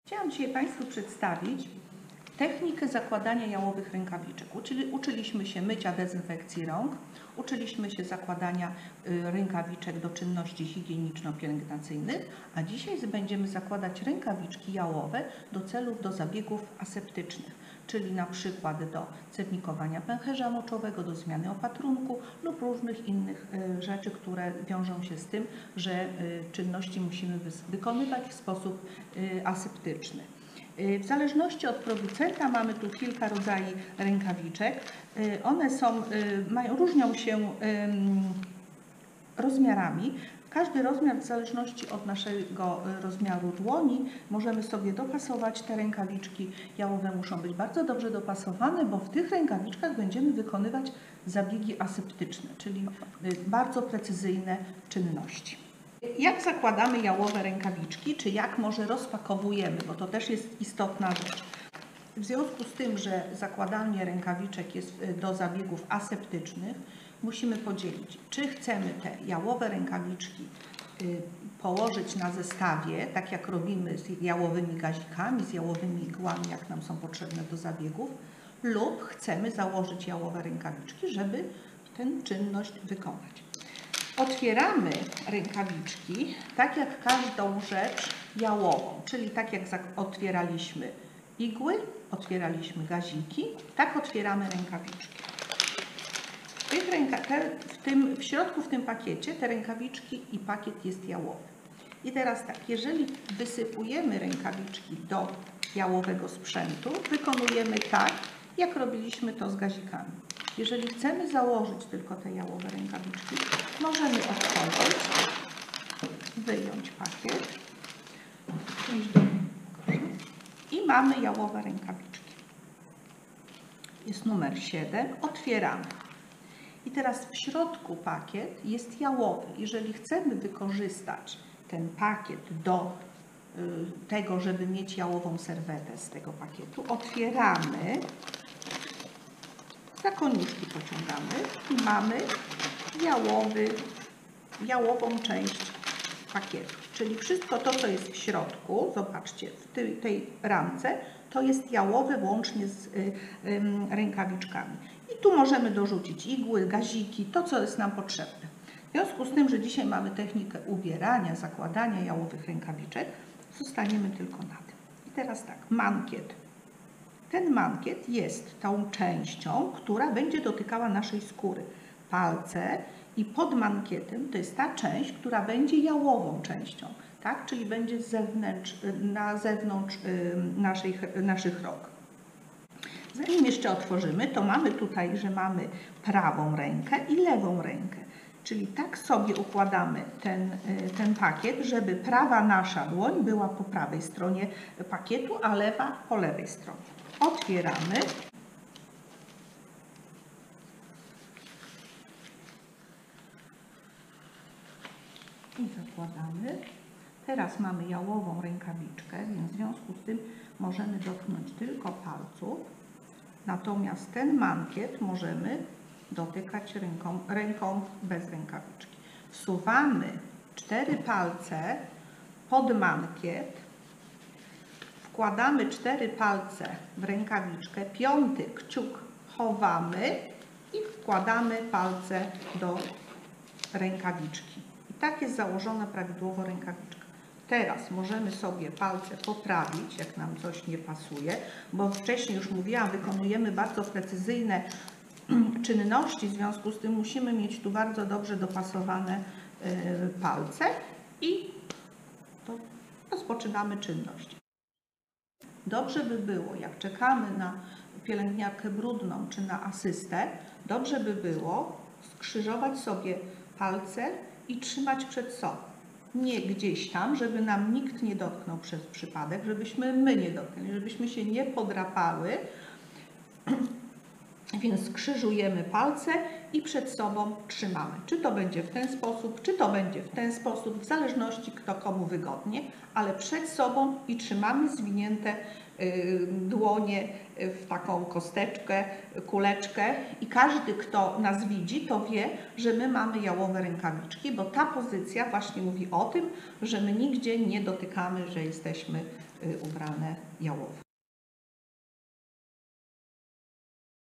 Chciałam dzisiaj Państwu przedstawić technikę zakładania jałowych rękawiczek. Uczyliśmy się mycia, dezynfekcji rąk, uczyliśmy się zakładania rękawiczek do czynności higieniczno-pielęgnacyjnych, a dzisiaj będziemy zakładać rękawiczki jałowe do zabiegów aseptycznych, czyli na przykład do cewnikowania pęcherza moczowego, do zmiany opatrunku lub różnych innych rzeczy, które wiążą się z tym, że czynności musimy wykonywać w sposób aseptyczny. W zależności od producenta mamy tu kilka rodzajów rękawiczek. One różnią się rozmiarami. Każdy rozmiar w zależności od naszego rozmiaru dłoni możemy sobie dopasować te rękawiczki. Jałowe muszą być bardzo dobrze dopasowane, bo w tych rękawiczkach będziemy wykonywać zabiegi aseptyczne, czyli bardzo precyzyjne czynności. Jak zakładamy jałowe rękawiczki, czy jak może rozpakowujemy, bo to też jest istotna rzecz. W związku z tym, że zakładanie rękawiczek jest do zabiegów aseptycznych, musimy podzielić, czy chcemy te jałowe rękawiczki położyć na zestawie, tak jak robimy z jałowymi gazikami, z jałowymi igłami, jak nam są potrzebne do zabiegów, lub chcemy założyć jałowe rękawiczki, żeby tę czynność wykonać. Otwieramy rękawiczki tak jak każdą rzecz jałową, czyli tak jak otwieraliśmy igły, otwieraliśmy gaziki, tak otwieramy rękawiczki. W środku w tym pakiecie te rękawiczki i pakiet jest jałowy. I teraz tak, jeżeli wysypujemy rękawiczki do jałowego sprzętu, wykonujemy tak, jak robiliśmy to z gazikami. Jeżeli chcemy założyć tylko te jałowe rękawiczki, możemy otworzyć, wyjąć pakiet i mamy jałowe rękawiczki. Jest numer 7, otwieramy. I teraz w środku pakiet jest jałowy. Jeżeli chcemy wykorzystać ten pakiet do tego, żeby mieć jałową serwetę z tego pakietu, otwieramy, za koniuszki pociągamy i mamy jałową część pakietu. Czyli wszystko to, co jest w środku, zobaczcie, w tej ramce, to jest jałowe łącznie z rękawiczkami. I tu możemy dorzucić igły, gaziki, to, co jest nam potrzebne. W związku z tym, że dzisiaj mamy technikę ubierania, zakładania jałowych rękawiczek, zostaniemy tylko na tym. I teraz tak, mankiet. Ten mankiet jest tą częścią, która będzie dotykała naszej skóry. Palce i pod mankietem to jest ta część, która będzie jałową częścią, tak? Czyli będzie na zewnątrz naszych rąk. Zanim jeszcze otworzymy, to mamy tutaj, że mamy prawą rękę i lewą rękę. Czyli tak sobie układamy ten pakiet, żeby prawa nasza dłoń była po prawej stronie pakietu, a lewa po lewej stronie. Otwieramy. I zakładamy. Teraz mamy jałową rękawiczkę, więc w związku z tym możemy dotknąć tylko palców. Natomiast ten mankiet możemy dotykać ręką bez rękawiczki. Wsuwamy 4 palce pod mankiet. Wkładamy 4 palce w rękawiczkę, 5. kciuk chowamy i wkładamy palce do rękawiczki. I tak jest założona prawidłowo rękawiczka. Teraz możemy sobie palce poprawić, jak nam coś nie pasuje, bo wcześniej już mówiłam, wykonujemy bardzo precyzyjne czynności, w związku z tym musimy mieć tu bardzo dobrze dopasowane palce i rozpoczynamy czynność. Dobrze by było, jak czekamy na pielęgniarkę brudną czy na asystę, dobrze by było skrzyżować sobie palce i trzymać przed sobą. Nie gdzieś tam, żeby nam nikt nie dotknął przez przypadek, żebyśmy my nie dotknęli, żebyśmy się nie podrapały, Więc skrzyżujemy palce i przed sobą trzymamy. Czy to będzie w ten sposób, czy to będzie w ten sposób, w zależności kto komu wygodnie, ale przed sobą i trzymamy zwinięte dłonie w taką kosteczkę, kuleczkę i każdy, kto nas widzi, to wie, że my mamy jałowe rękawiczki, bo ta pozycja właśnie mówi o tym, że my nigdzie nie dotykamy, że jesteśmy ubrane jałowo.